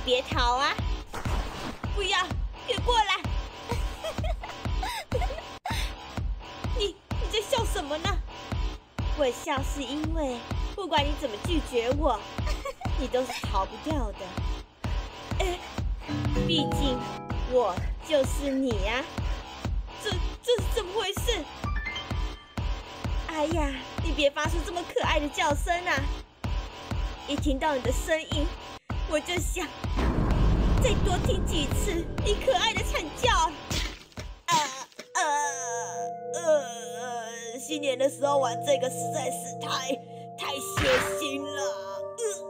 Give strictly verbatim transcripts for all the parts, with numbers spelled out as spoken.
别逃啊！不要，别过来！你你在笑什么呢？我笑是因为不管你怎么拒绝我，你都是逃不掉的。哎，毕竟我就是你呀、啊！这这是怎么回事？哎呀，你别发出这么可爱的叫声啊！一听到你的声音，我就想再多听几次你可爱的惨叫。呃呃呃，新年的时候玩这个实在是太太血腥了。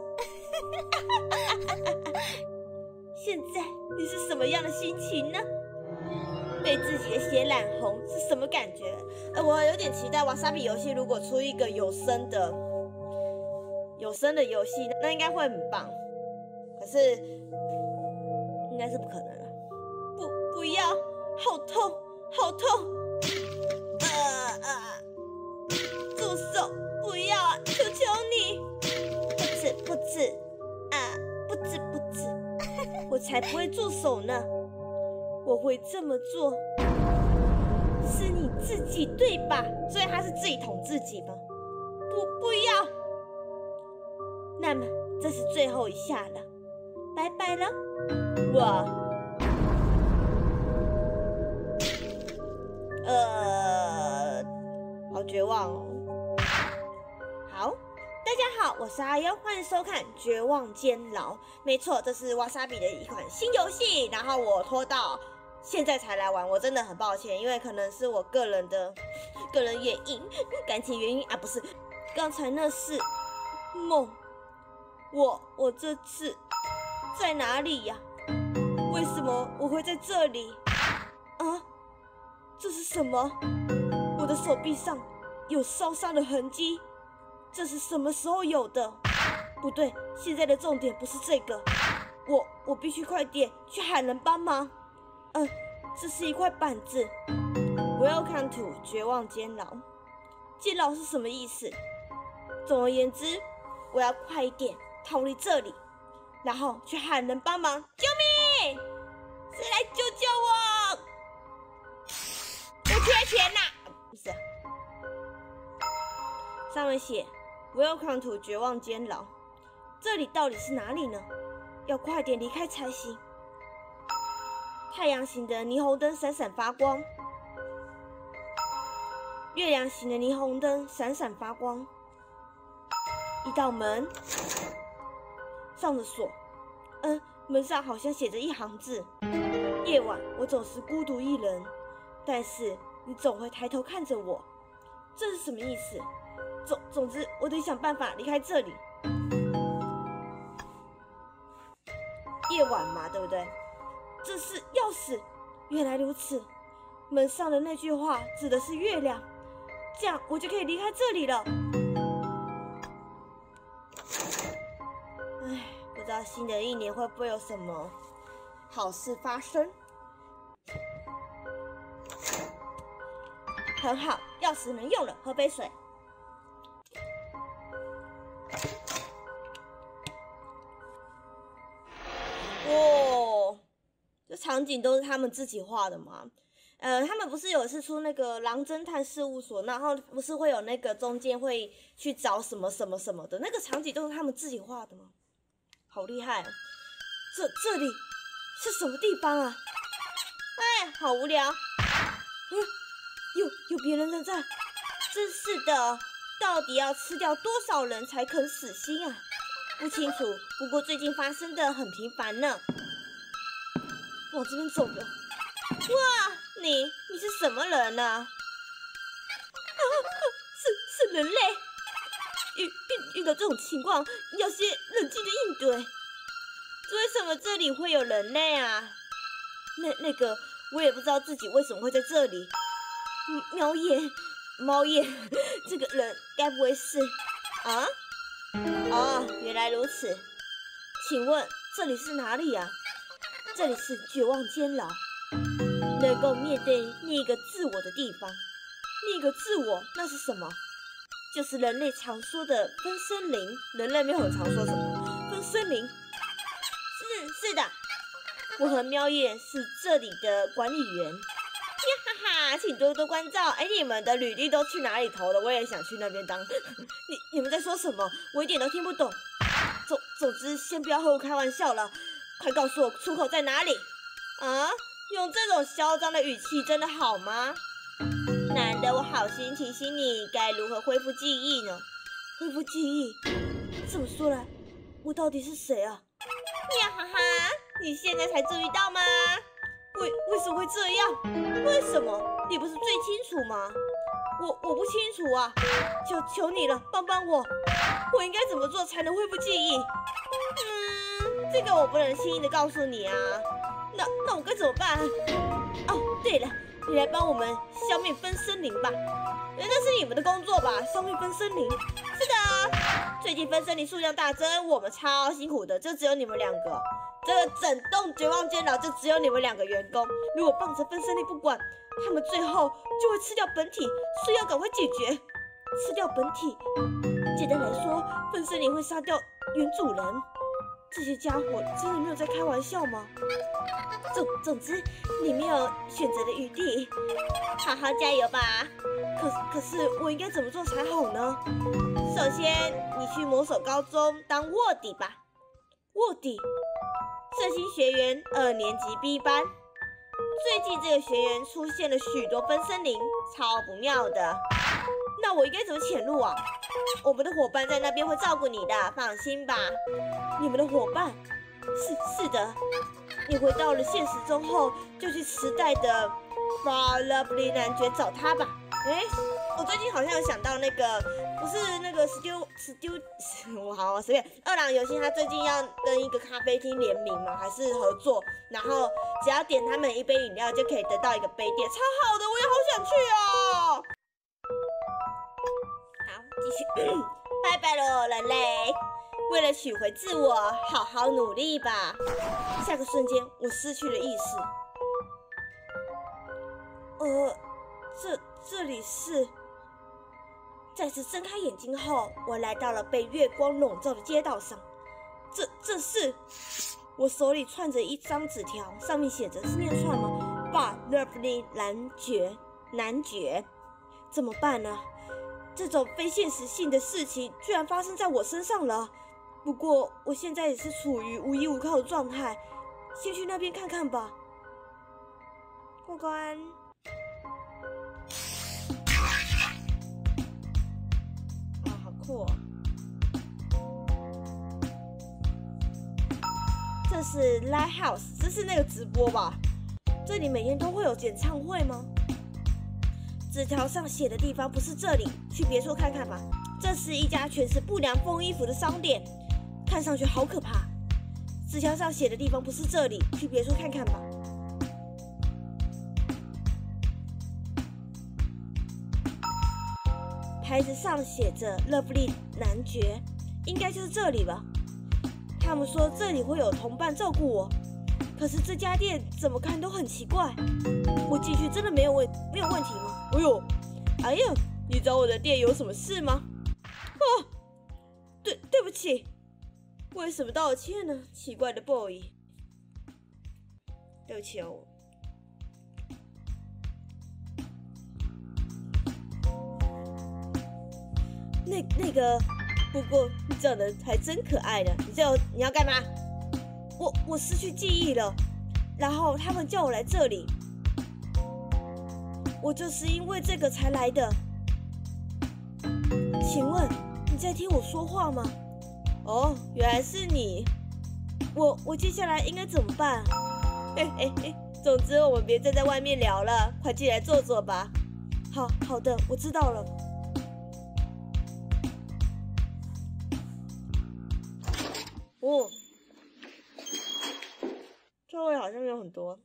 呃、现在你是什么样的心情呢？被自己的血染红是什么感觉？呃，我有点期待瓦萨比游戏如果出一个有声的有声的游戏，那应该会很棒。可是应该是不可能了。不，不要，好痛，好痛！呃呃，住手！不要啊！求求你！不止，不止，啊，不止，不止！我才不会住手呢！我会这么做，是你自己对吧？所以他是自己捅自己吧？不，不要！那么这是最后一下了，拜拜了，我。呃，好绝望哦。好，大家好，我是阿优，欢迎收看《绝望监牢》。没错，这是哇沙比的一款新游戏，然后我拖到现在才来玩，我真的很抱歉，因为可能是我个人的个人原因、感情原因啊，不是，刚才那是梦。我我这次在哪里呀？为什么我会在这里？啊，这是什么？我的手臂上有烧伤的痕迹，这是什么时候有的？不对，现在的重点不是这个，我我必须快点去喊人帮忙。嗯，这是一块板子 ，Welcome to 绝望监牢。监牢是什么意思？总而言之，我要快一点逃离这里，然后去喊人帮忙，救命！谁来救救我？我缺钱呐、啊！不是、啊，上面写 Welcome to 绝望监牢，这里到底是哪里呢？要快点离开才行。太阳型的霓虹灯闪闪发光，月亮型的霓虹灯闪闪发光。一道门上了锁，嗯，门上好像写着一行字：夜晚我总是孤独一人，但是你总会抬头看着我。这是什么意思？总总之，我得想办法离开这里。夜晚嘛，对不对？这是钥匙，原来如此。门上的那句话指的是月亮，这样我就可以离开这里了。唉，不知道新的一年会不会有什么好事发生。很好，钥匙能用了，喝杯水。哦，这场景都是他们自己画的吗？呃，他们不是有一次出那个《狼侦探事务所》，然后不是会有那个中间会去找什么什么什么的那个场景，都是他们自己画的吗？好厉害啊！这这里是什么地方啊？哎，好无聊。嗯，有有别人了在，真是的，到底要吃掉多少人才肯死心啊？不清楚，不过最近发生的很频繁呢。往这边走了。哇，你你是什么人呢、啊？啊，是是人类。遇遇遇到这种情况，要先冷静的应对。为什么这里会有人类啊？那那个，我也不知道自己为什么会在这里。喵眼，猫眼，这个人该不会是啊？哦，原来如此。请问这里是哪里啊？这里是绝望监牢，能够面对另一个自我的地方。另一个自我，那是什么？就是人类常说的分身灵。人类没有很常说什么分身灵，是是是的，我和喵爷是这里的管理员。呀哈哈，请多多关照。哎，你们的履历都去哪里投了？我也想去那边当。你你们在说什么？我一点都听不懂。总总之，先不要和我开玩笑了，快告诉我出口在哪里！啊，用这种嚣张的语气真的好吗？难得我好心提醒你该如何恢复记忆呢？恢复记忆？这么说来，我到底是谁啊？呀哈哈，你现在才注意到吗？为为什么会这样？为什么？你不是最清楚吗？我我不清楚啊！求求你了，帮帮我！我应该怎么做才能恢复记忆？嗯，这个我不能轻易的告诉你啊。那那我该怎么办？哦，对了，你来帮我们消灭分生灵吧。那是你们的工作吧？消灭分生灵？是的，最近分生灵数量大增，我们超辛苦的，就只有你们两个。这个整栋绝望监牢就只有你们两个员工，如果放着分生灵不管，他们最后就会吃掉本体，所以要赶快解决。吃掉本体，简单来说，分生灵会杀掉原主人。这些家伙真的没有在开玩笑吗？总总之，你没有选择的余地，好好加油吧。可可是我应该怎么做才好呢？首先，你去魔手高中当卧底吧。卧底，圣心学园二年级 B 班。最近这个学园出现了许多分生灵，超不妙的。那我应该怎么潜入啊？我们的伙伴在那边会照顾你的，放心吧。你们的伙伴？是是的。你回到了现实中后，就去时代的 Far Lovely 男爵找他吧。哎，我最近好像有想到那个，不是那个 Stu Stu， 我好随便。二郎游戏他最近要跟一个咖啡厅联名嘛，还是合作？然后只要点他们一杯饮料，就可以得到一个杯垫，超好的，我也好想去哦。好，继续，拜拜喽，人类。为了取回自我，好好努力吧。下个瞬间，我失去了意识。呃，这这里是……再次睁开眼睛后，我来到了被月光笼罩的街道上。这这是……我手里串着一张纸条，上面写着是念串吗？把 Lovely 男爵，男爵，怎么办呢？这种非现实性的事情居然发生在我身上了。不过我现在也是处于无依无靠的状态，先去那边看看吧。过关。啊，好酷哦！这是 Lighthouse， 这是那个直播吧？这里每天都会有演唱会吗？纸条上写的地方不是这里，去别处看看吧。这是一家全是不良风衣服的商店。看上去好可怕。纸条上写的地方不是这里，去别处看看吧。牌子上写着 Lovely 男爵，应该就是这里吧。他们说这里会有同伴照顾我，可是这家店怎么看都很奇怪。我进去真的没有问没有问题吗？哎呦，哎呦，你找我的店有什么事吗？哦，对对不起。为什么道歉呢？奇怪的 boy， 对不起哦。那那个，不过你长得还真可爱呢。你这你要干嘛？我我失去记忆了，然后他们叫我来这里，我就是因为这个才来的。请问你在听我说话吗？哦，原来是你。我我接下来应该怎么办？嘿嘿嘿，总之我们别再在外面聊了，快进来坐坐吧。好好的，我知道了。哦，座位好像有很多，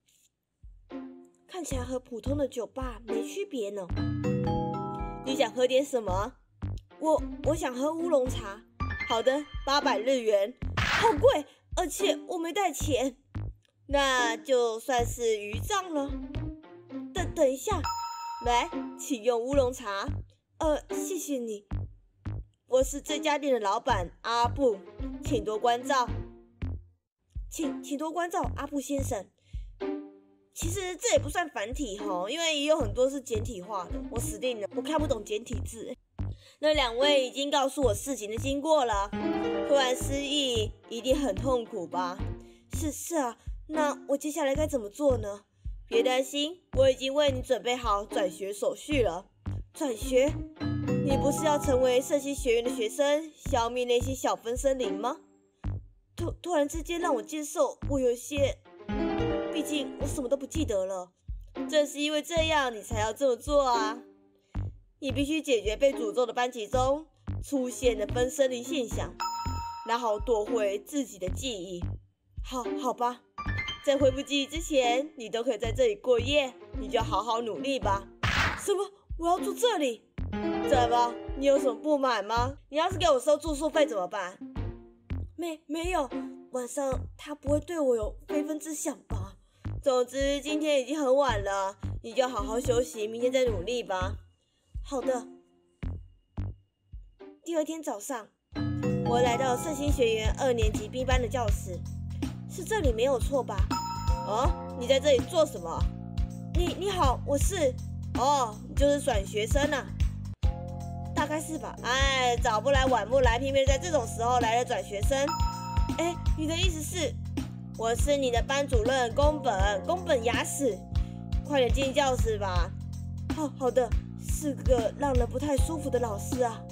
看起来和普通的酒吧没区别呢。你想喝点什么？我我想喝乌龙茶。好的，八百日元，好贵，而且我没带钱，那就算是余账了。等等一下，来，请用乌龙茶。呃，谢谢你。我是这家店的老板阿布，请多关照。 请请多关照阿布先生。其实这也不算繁体齁，因为也有很多是简体化的。我死定了，我看不懂简体字。那两位已经告诉我事情的经过了，突然失忆一定很痛苦吧？是是啊，那我接下来该怎么做呢？别担心，我已经为你准备好转学手续了。转学？你不是要成为圣心学院的学生，消灭那些小分身灵吗？突突然之间让我接受，我有些，毕竟我什么都不记得了。正是因为这样，你才要这么做啊！你必须解决被诅咒的班级中出现的分身灵现象，然后夺回自己的记忆。好，好吧，在恢复记忆之前，你都可以在这里过夜，你就好好努力吧。什么？我要住这里？怎么？你有什么不满吗？你要是给我收住宿费怎么办？没没有，晚上他不会对我有非分之想吧？总之，今天已经很晚了，你就好好休息，明天再努力吧。好的。第二天早上，我来到圣心学园二年级 B 班的教室，是这里没有错吧？哦，你在这里做什么？你你好，我是……哦，你就是转学生啊？大概是吧。哎，早不来晚不来，偏偏在这种时候来了转学生。哎，你的意思是，我是你的班主任宫本宫本雅史，快点进教室吧。好好的。是个让人不太舒服的老师啊！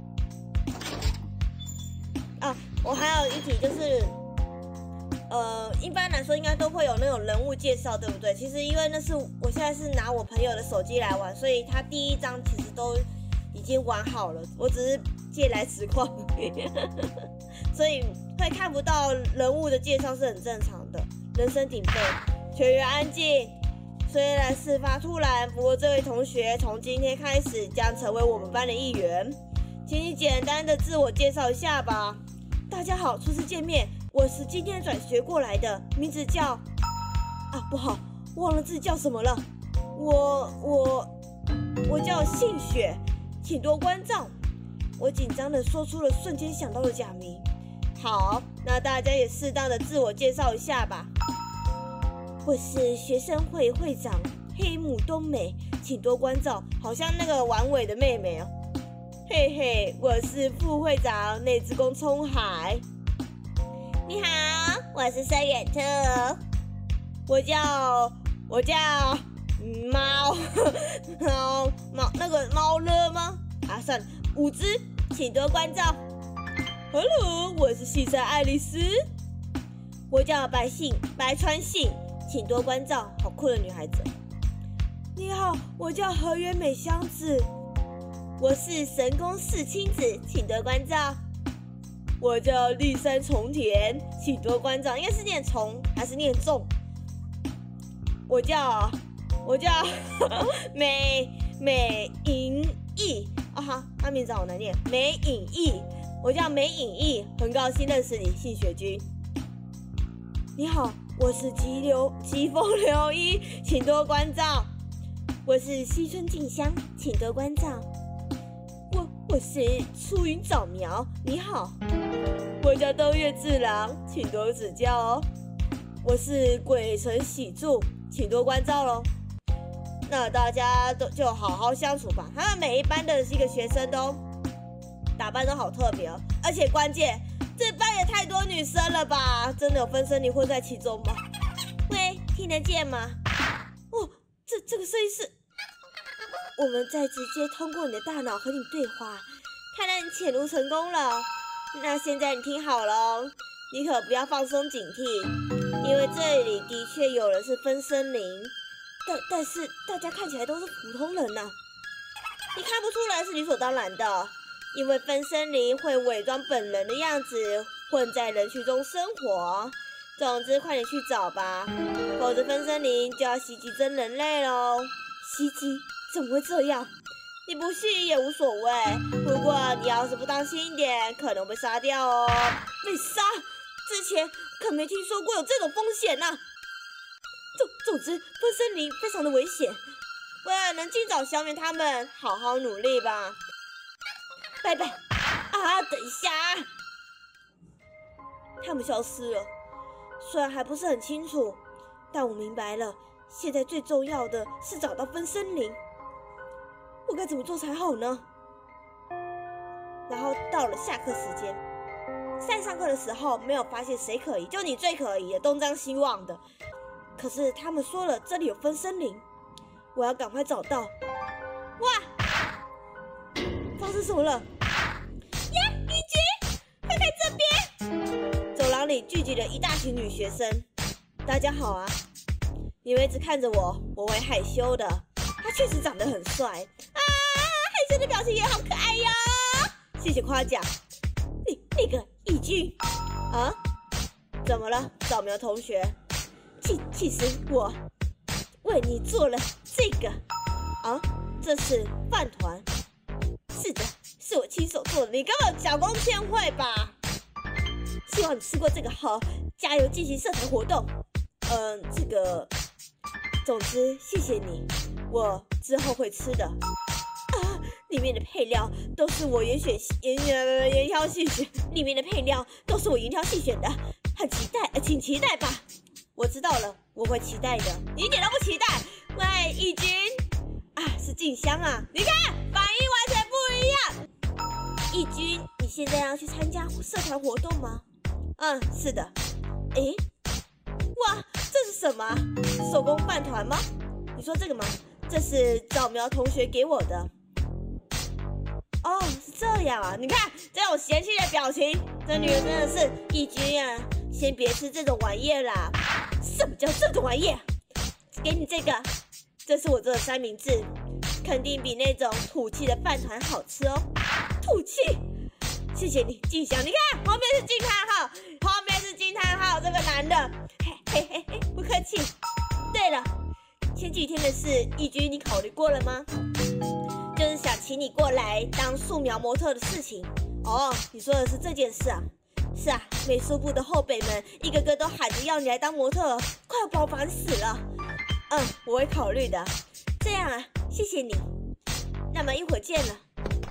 啊，我还有一题就是，呃，一般来说应该都会有那种人物介绍，对不对？其实因为那是我现在是拿我朋友的手机来玩，所以他第一章其实都已经玩好了，我只是借来实况，所以会看不到人物的介绍是很正常的。人声鼎沸，全员安静。虽然事发突然，不过这位同学从今天开始将成为我们班的一员。请你简单的自我介绍一下吧。大家好，初次见面，我是今天转学过来的，名字叫……啊，不好，忘了自己叫什么了。我我我叫信雪，请多关照。我紧张的说出了瞬间想到的假名。好，那大家也适当的自我介绍一下吧。我是学生会会长黑木冬美，请多关照。好像那个丸尾的妹妹哦。嘿嘿，我是副会长内之宫冲海。你好，我是山远特。我叫我叫猫猫猫那个猫了吗？啊，算了，五只，请多关照。Hello， 我是西山爱丽丝。我叫白信白川信。请多关照，好酷的女孩子。你好，我叫河原美香子。我是神宫四清子，请多关照。我叫立山重田，请多关照。应该是念重还是念重？我叫我叫美美影艺啊哈，他名字好难念，美影艺。我叫美影艺，很高兴认识你，信雪君。你好。我是疾流疾风流一，请多关照。我是西村静香，请多关照。我我是出云早苗，你好。我叫东岳治郎，请多指教哦。我是鬼城喜助，请多关照喽。那大家都就好好相处吧。他们每一班的一个学生都打扮都好特别哦，而且关键。这班也太多女生了吧？真的有分身灵混在其中吗？喂，听得见吗？哦，这这个声音是……我们在直接通过你的大脑和你对话，看来你潜入成功了。那现在你听好了，你可不要放松警惕，因为这里的确有人是分身灵，但但是大家看起来都是普通人呐、啊，你看不出来是理所当然的。因为分身灵会伪装本人的样子，混在人群中生活。总之，快点去找吧，否则分身灵就要袭击真人类喽！袭击？怎么会这样？你不信也无所谓，不过你要是不当心一点，可能被杀掉哦。被杀？之前可没听说过有这种风险呐、啊。总总之，分身灵非常的危险，为了能尽早消灭他们，好好努力吧。拜拜啊！等一下，他们消失了。 虽然还不是很清楚，但我明白了，现在最重要的是找到分身灵。我该怎么做才好呢？然后到了下课时间，在上课的时候没有发现谁可疑，就你最可疑的，东张西望的。可是他们说了，这里有分身灵，我要赶快找到。哇！发生什么了？呀，雨菊，快看这边！走廊里聚集了一大群女学生。大家好啊！你们一直看着我，我会害羞的。他确实长得很帅啊，害羞的表情也好可爱哟。谢谢夸奖。你那个义军啊，怎么了，扫描同学？其其实我为你做了这个啊，这是饭团。是的，是我亲手做的，你根本假公千惠吧？希望你吃过这个后，加油进行社团活动。嗯，这个，总之谢谢你，我之后会吃的。啊，里面的配料都是我严选严严严挑细选，里面的配料都是我严挑细选的，很期待，呃，请期待吧。我知道了，我会期待的。你一点都不期待。喂，义军，啊，是静香啊，你看反应完全不一样。义军，你现在要去参加社团活动吗？嗯，是的。诶，哇，这是什么？手工饭团吗？你说这个吗？这是早苗同学给我的。哦，是这样啊！你看这种嫌弃的表情，这女人真的是义军啊！先别吃这种玩意儿啦。什么叫这种玩意儿？给你这个，这是我做的三明治，肯定比那种土气的饭团好吃哦。土气？谢谢你，静香。你看后面是惊叹号，后面是惊叹号，这个男的，嘿嘿嘿嘿，不客气。对了，前几天的事，义军你考虑过了吗？就是想请你过来当素描模特的事情。哦，你说的是这件事啊？是啊，美术部的后辈们一个个都喊着要你来当模特，快要把我烦死了。嗯，我会考虑的。这样啊，谢谢你。那么一会儿见了。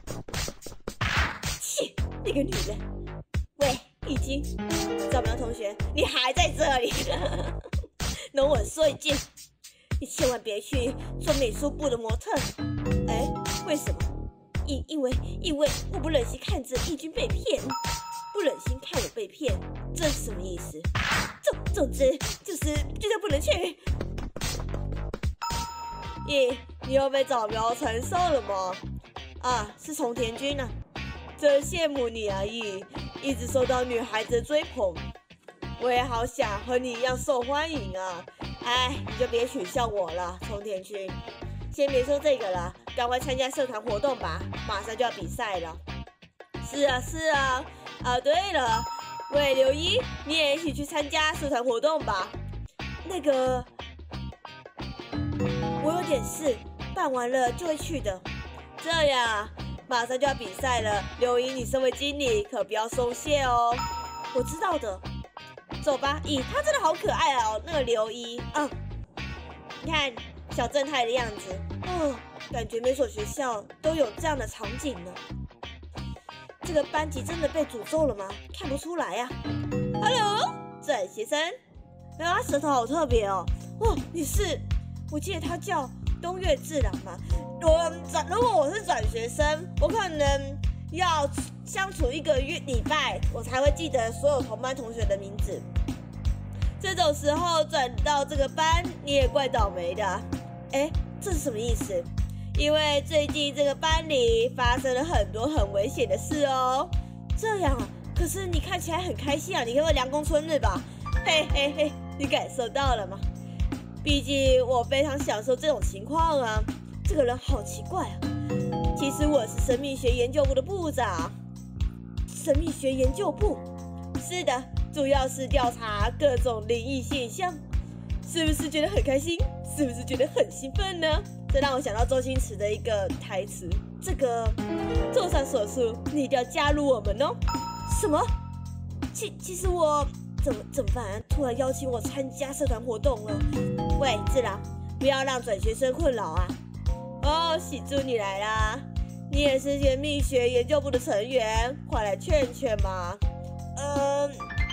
切，那个女人。喂，义军，早苗同学，你还在这里？容我说一句，你千万别去做美术部的模特。哎，为什么？因因为因为我不忍心看着义军被骗。不忍心看我被骗，这是什么意思？总总之就是就是不能去。咦，你又被早苗传授了吗？啊，是从田君啊，真羡慕你而已，一直受到女孩子的追捧。我也好想和你一样受欢迎啊！哎，你就别取笑我了，从田君。先别说这个了，赶快参加社团活动吧，马上就要比赛了。是啊，是啊。啊，对了，喂，刘一，你也一起去参加社团活动吧。那个，我有点事，办完了就会去的。这样，马上就要比赛了，刘一，你身为经理可不要松懈哦。我知道的。走吧，咦，他真的好可爱哦，那个刘一，嗯，你看小正太的样子，哦，感觉每所学校都有这样的场景呢。这个班级真的被诅咒了吗？看不出来呀、啊。Hello， 转学生。哎呀，他舌头好特别哦。哦，你是？我记得他叫东岳治郎嘛。我转，如果我是转学生，我可能要相处一个月礼拜，我才会记得所有同班同学的名字。这种时候转到这个班，你也怪倒霉的。哎，这是什么意思？因为最近这个班里发生了很多很危险的事哦。这样啊，可是你看起来很开心啊，你可以凉宫春日吧？嘿嘿嘿，你感受到了吗？毕竟我非常享受这种情况啊。这个人好奇怪啊。其实我是神秘学研究部的部长。神秘学研究部？是的，主要是调查各种灵异现象。是不是觉得很开心？是不是觉得很兴奋呢？这让我想到周星驰的一个台词：这个综上所述，你一定要加入我们哦。什么？其其实我怎么怎么办？突然邀请我参加社团活动了。喂，志郎，不要让转学生困扰啊！哦，喜珠你来啦！你也是神秘学研究部的成员，快来劝劝嘛。嗯，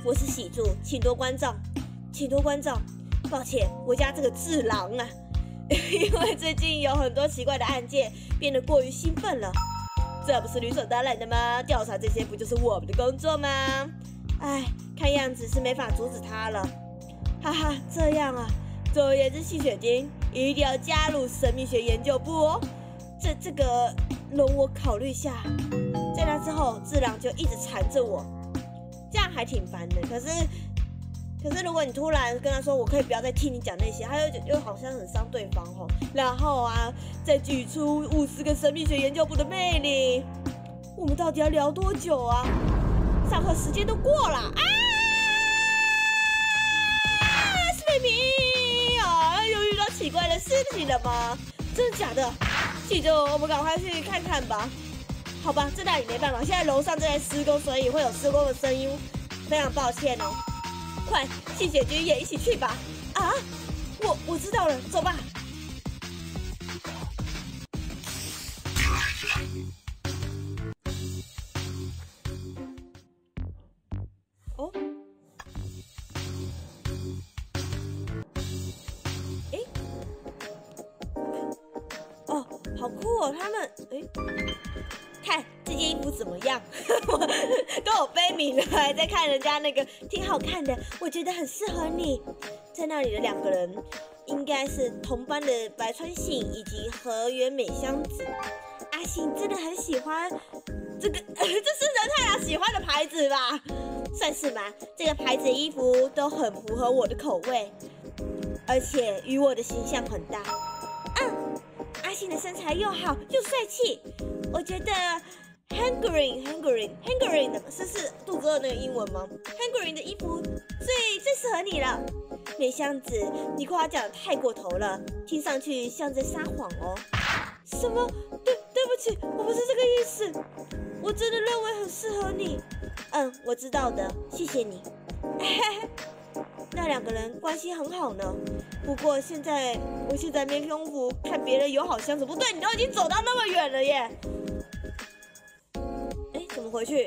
我是喜助，请多关照，请多关照。抱歉，我家这个智狼啊，因为最近有很多奇怪的案件，变得过于兴奋了。这不是理所当然的吗？调查这些不就是我们的工作吗？哎，看样子是没法阻止他了。哈哈，这样啊。总而言之，细雪晶一定要加入神秘学研究部哦。这这个容我考虑下。在那之后，智狼就一直缠着我，这样还挺烦的。可是，可是如果你突然跟他说，我可以不要再听你讲那些，他又又好像很伤对方哦。然后啊，再举出五十个神秘学研究部的魅力，我们到底要聊多久啊？上课时间都过了啊！是妹妹啊，又遇到奇怪的事情了吗？真的假的？记住，我们赶快去看看吧。好吧，这那里没办法，现在楼上正在施工，所以会有施工的声音，非常抱歉哦。快，吸血君也一起去吧。啊，我我知道了，走吧。哦，诶，哦，好酷哦，他们，诶。看这件衣服怎么样？跟我悲悯了，还在看人家那个，挺好看的，我觉得很适合你。在那里的两个人，应该是同班的白川信以及河原美香子。阿信真的很喜欢这个，这是仁太郎喜欢的牌子吧？算是吧，这个牌子的衣服都很符合我的口味，而且与我的形象很搭。嗯，阿信的身材又好又帅气。我觉得 Hungry Hungry Hungry 的是是肚子饿那个英文吗 ？Hungry 的衣服最最适合你了，美香子，你夸奖太过头了，听上去像在撒谎哦。什么？对对不起，我不是这个意思，我真的认为很适合你。嗯，我知道的，谢谢你。那两个人关系很好呢，不过现在我现在没功夫看别人友好相处。不对，你都已经走到那么远了耶。哎，怎么回去？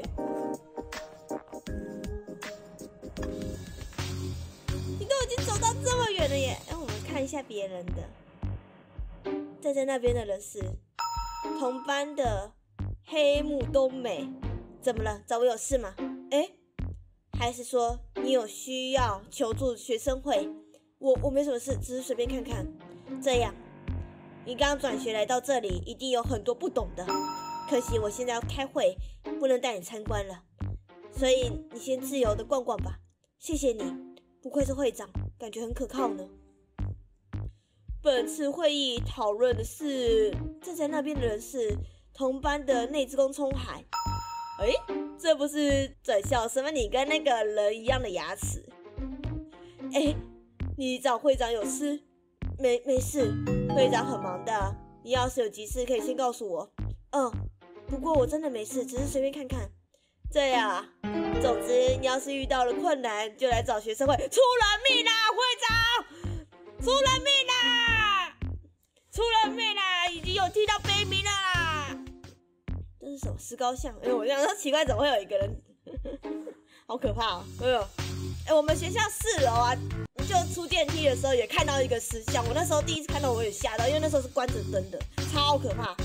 你都已经走到这么远了耶。让我们看一下别人的。站在那边的人是同班的黑木冬美。怎么了？找我有事吗？哎，还是说你有需要求助学生会？我我没什么事，只是随便看看。这样，你刚转学来到这里，一定有很多不懂的。可惜我现在要开会，不能带你参观了，所以你先自由的逛逛吧。谢谢你，不愧是会长，感觉很可靠呢。本次会议讨论的是，站在那边的人是同班的内之宫冲海。哎，这不是转校生吗？你跟那个人一样的牙齿。哎，你找会长有事？没没事，会长很忙的。你要是有急事，可以先告诉我。嗯，不过我真的没事，只是随便看看。这样啊。总之，你要是遇到了困难，就来找学生会。出人命啦，会长！出人命啦！出人命啦！已经有听到悲鸣了啦！这是什么石膏像？哎、欸，我想说奇怪，怎么会有一个人？好可怕哦！哎呦，哎，我们学校四楼啊，就出电梯的时候也看到一个石像。我那时候第一次看到，我也吓到，因为那时候是关着灯的，超可怕。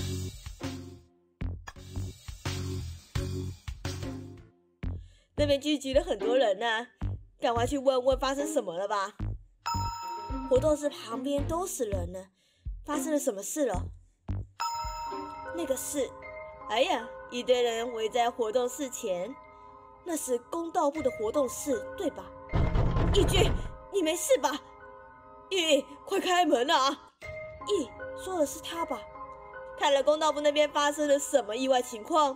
那边聚集了很多人呢、啊，赶快去问问发生什么了吧。活动室旁边都是人呢，发生了什么事了？那个是，哎呀，一堆人围在活动室前，那是公道部的活动室，对吧？义军，你没事吧？义，快开门啊！义，说的是他吧？看了公道部那边发生了什么意外情况？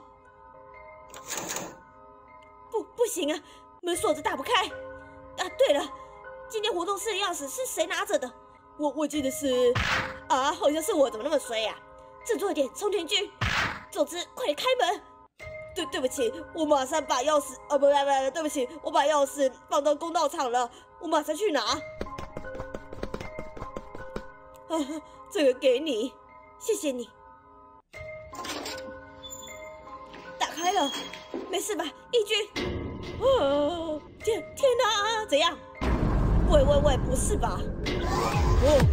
不，不行啊，门锁着打不开。啊，对了，今天活动室的钥匙是谁拿着的？我我记得是，啊，好像是我，怎么那么衰啊？振作一点，冲田君。总之，快点开门。对，对不起，我马上把钥匙，哦，不不不，对不起，我把钥匙放到公道场了，我马上去拿。啊，这个给你，谢谢你。打开了，没事吧，义军？啊， 天天哪，怎样？喂喂喂，不是吧？哦，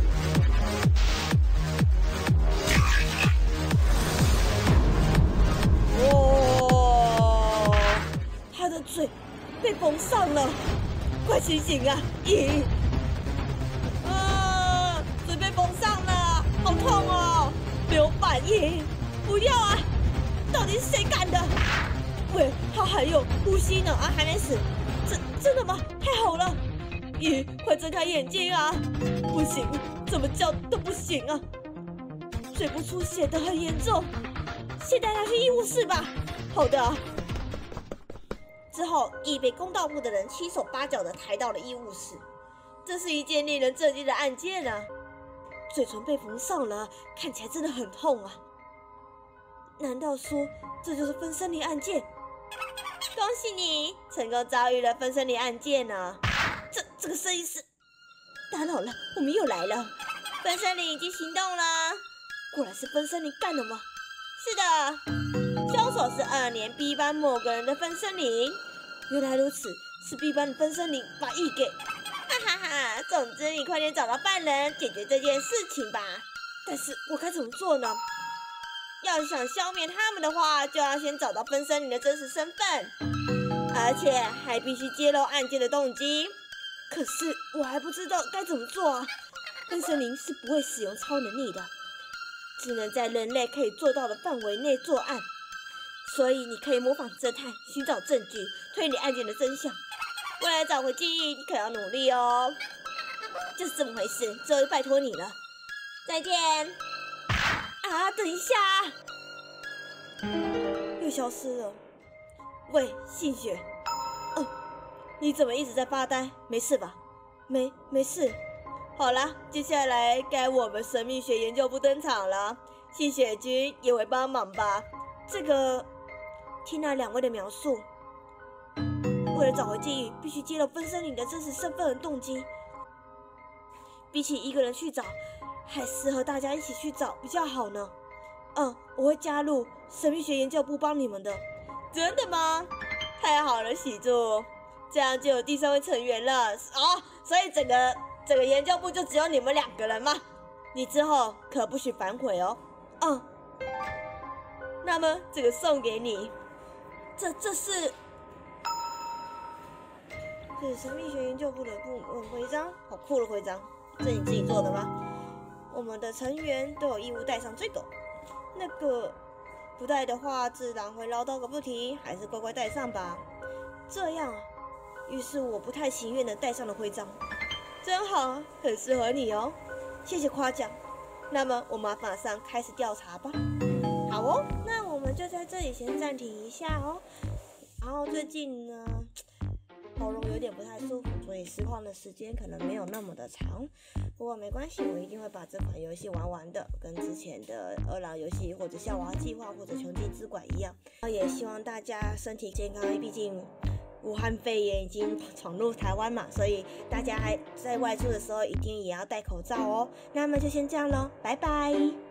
哦，他的嘴被缝上了，快醒醒啊！咦，啊，嘴被缝上了，好痛哦，没有反应，不要啊！到底是谁干的？喂，他还有呼吸呢啊，还没死，真真的吗？太好了！咦，快睁开眼睛啊！不行，怎么叫都不行啊！嘴部出血的很严重，先带他去医务室吧。好的啊。之后，易被公道部的人七手八脚的抬到了医务室。这是一件令人震惊的案件啊！嘴唇被缝上了，看起来真的很痛啊！难道说这就是分生灵案件？恭喜你成功遭遇了分生灵案件呢、啊！这这个声音是……打扰了，我们又来了。分生灵已经行动了，果然是分生灵干的吗？是的，凶手是二年 B 班某个人的分生灵。原来如此，是 B 班的分生灵把易给……哈哈哈！总之，你快点找到犯人，解决这件事情吧。但是我该怎么做呢？要想消灭他们的话，就要先找到分生灵的真实身份，而且还必须揭露案件的动机。可是我还不知道该怎么做啊！分生灵是不会使用超能力的，只能在人类可以做到的范围内作案。所以你可以模仿侦探，寻找证据，推理案件的真相。为了找回记忆，你可要努力哦。就是这么回事，终于拜托你了。再见。啊，等一下，又消失了。喂，信雪，嗯，你怎么一直在发呆？没事吧？没，没事。好啦，接下来该我们神秘学研究部登场了。信雪君也会帮忙吧？这个，听了两位的描述，为了找回记忆，必须揭露分生灵的真实身份和动机。比起一个人去找，还是和大家一起去找比较好呢。嗯，我会加入神秘学研究部帮你们的。真的吗？太好了，喜助，这样就有第三位成员了。哦，所以整个整个研究部就只有你们两个人吗？你之后可不许反悔哦。嗯，那么这个送给你。这这是这是神秘学研究部的部门徽章，好酷的徽章。这你自己做的吗？我们的成员都有义务带上这个，那个不带的话，自然会唠叨个不停，还是乖乖带上吧。这样啊，于是我不太情愿的带上了徽章。真好，很适合你哦，谢谢夸奖。那么我们马上开始调查吧。好哦，那我们就在这里先暂停一下哦。然后最近呢，喉咙有点不太舒服，所以实况的时间可能没有那么的长。不过没关系，我一定会把这款游戏玩完的，跟之前的二郎游戏或者校娃计划或者穷尽之馆一样。也希望大家身体健康，毕竟武汉肺炎已经闯入台湾嘛，所以大家还在外出的时候一定也要戴口罩哦。那么就先这样咯，拜拜。